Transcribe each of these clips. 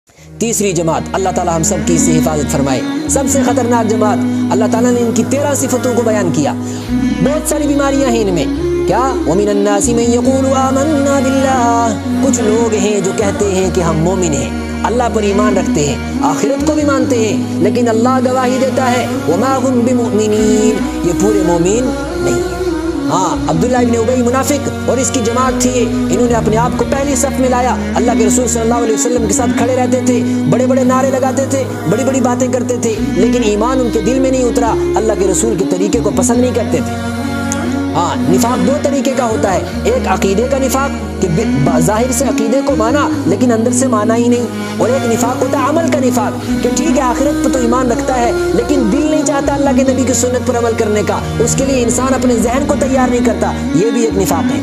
تیسری جماعت، اللہ تعالیٰ ہم سب کی اس سے حفاظت فرمائے، سب سے خطرناک جماعت، اللہ تعالیٰ نے ان کی 13 صفتوں کو بیان کیا۔ بہت ساری بیماریاں ہیں ان میں، کیا؟ وَمِنَ النَّاسِ مَن يَقُولُ آمَنَّا بِاللَّهِ، کچھ لوگ ہیں جو کہتے ہیں کہ ہم مومن ہیں، اللہ پر ایمان رکھتے ہیں، آخرت کو بھی مانتے ہیں، لیکن اللہ گواہی دیتا ہے وَمَا هُم بِمُؤْمِنِينَ، یہ پورے مومن نہیں ہیں۔ ہاں، عبداللہ ابن ابی منافق اور اس کی جماعت تھی، انہوں نے اپنے آپ کو پہلی صف میں لایا، اللہ کے رسول صلی اللہ علیہ وسلم کے ساتھ کھڑے رہتے تھے، بڑے بڑے نعرے لگاتے تھے، بڑی بڑی باتیں کرتے تھے، لیکن ایمان ان کے دل میں نہیں اترا، اللہ کے رسول کے طریقے کو پسند نہیں کرتے تھے۔ ہاں، نفاق دو طریقے کا ہوتا ہے، ایک عقیدے کا نفاق کہ ظاہر سے عقیدے کو مانا لیکن اندر سے مانا ہی نہیں، اور ایک نفاق ہوتا ہے عمل کا نفاق کہ ٹھیک ہے آخرت پہ تو ایمان رکھتا ہے لیکن دل نہیں چاہتا اللہ کے نبی کی سنت پر عمل کرنے کا، اس کے لیے انسان اپنے ذہن کو تیار نہیں کرتا، یہ بھی ایک نفاق ہے۔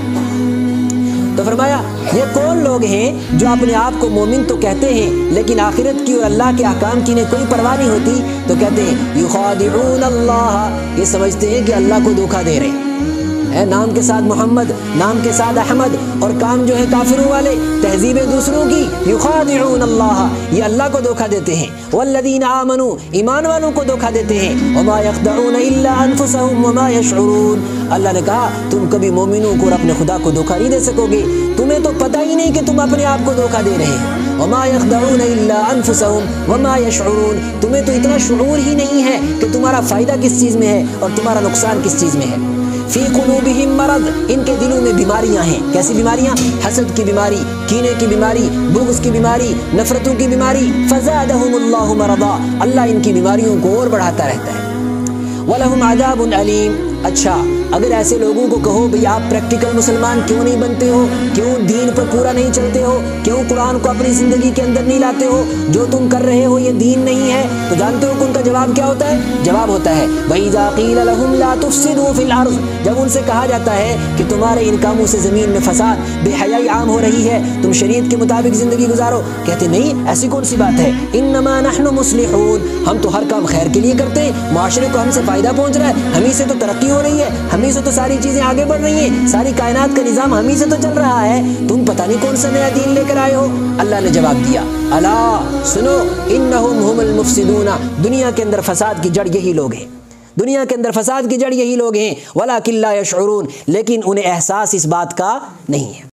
تو فرمایا یہ کون لوگ ہیں جو اپنے آپ کو مومن تو کہتے ہیں لیکن آخرت کی اور اللہ کے احکام کی انہیں کوئی پرواہ نہیں ہوتی، تو کہتے ہیں یخادعون اللہ، یہ سمجھتے ہیں کہ اللہ کو دھوکہ دے رہے ہیں، نام کے ساتھ محمد، نام کے ساتھ احمد، اور کام جو ہے کافروں والے، تہذیبیں دوسروں کی، یخادعون اللہ، یہ اللہ کو دھوکہ دیتے ہیں، والذین آمنوا، ایمان والوں کو دھوکہ دیتے ہیں، وما یخدعون الا انفسهم وما یشعرون، اللہ نے کہا تم کبھی مومنوں کو اور اپنے خدا کو دھوکہ نہیں دے سکو گے، تمہیں تو پتہ ہی نہیں کہ تم اپنے آپ کو دھوکہ دے رہے ہیں، وما یخدعون الا انفسهم وما یشعرون، تمہیں تو اتنا شعور ہی نہیں ہے کہ تمہارا فائدہ کس چیز میں ہے اور تمہارا نقصان کس چیز میں ہے۔ فی قلوبہم مرض، ان کے دلوں میں بیماریاں ہیں، کیسی بیماریاں؟ حسد کی بیماری، کینے کی بیماری، بغض کی بیماری، نفرتوں کی بیماری، فزادہم اللہ مرضا، اللہ ان کی بیماریوں کو اور بڑھاتا رہتا ہے۔ وَلَهُمْ عَذَابٌ عَلِيمٌ، اچھا اگر ایسے لوگوں کو کہو بھئی آپ پریکٹیکل مسلمان کیوں نہیں بنتے ہو، کیوں دین پر پورا نہیں چلتے ہو، کیوں قرآن کو اپنی زندگی کے اندر نہیں لاتے ہو، جو تم کر رہے ہو یہ دین نہیں ہے، تو جانتے ہو کہ ان کا جواب کیا ہوتا ہے؟ جواب ہوتا ہے وَإِذَا قِيلَ لَهُمْ لَا تُفْسِدُوا فِي الْأَرْضِ، جب ان سے کہا جاتا ہے کہ تمہارے ان کاموں سے زمین میں فساد، بے حیائی عام ہو رہی ہے، تم شریعت کے مطابق زندگی گزارو، کہتے نہیں ایسی کون سی بات ہے، انما نحن مصلحون، ہم تو ہر کام خیر کے لیے کرتے ہیں، معاشرے کو ہم سے فائدہ پہنچ رہا ہے، ہمیں سے تو ترقی ہو رہی ہے، ہمیں سے تو ساری چیزیں آگے بڑھ رہی ہیں، ساری کائنات کا نظام ہمیں سے تو چل رہا ہے، تم پتہ نہیں کون سا نیا دین لے کر آئے ہو۔ اللہ نے جواب دیا الا سنو انہم هم المفسدون، دنیا کے اندر فساد کی جڑ یہی لوگ ہیں، دنیا کے اندر فساد کی جڑ یہی لوگ ہیں، ولکن لا یشعرون، لیکن انہیں احساس اس بات کا نہیں ہے۔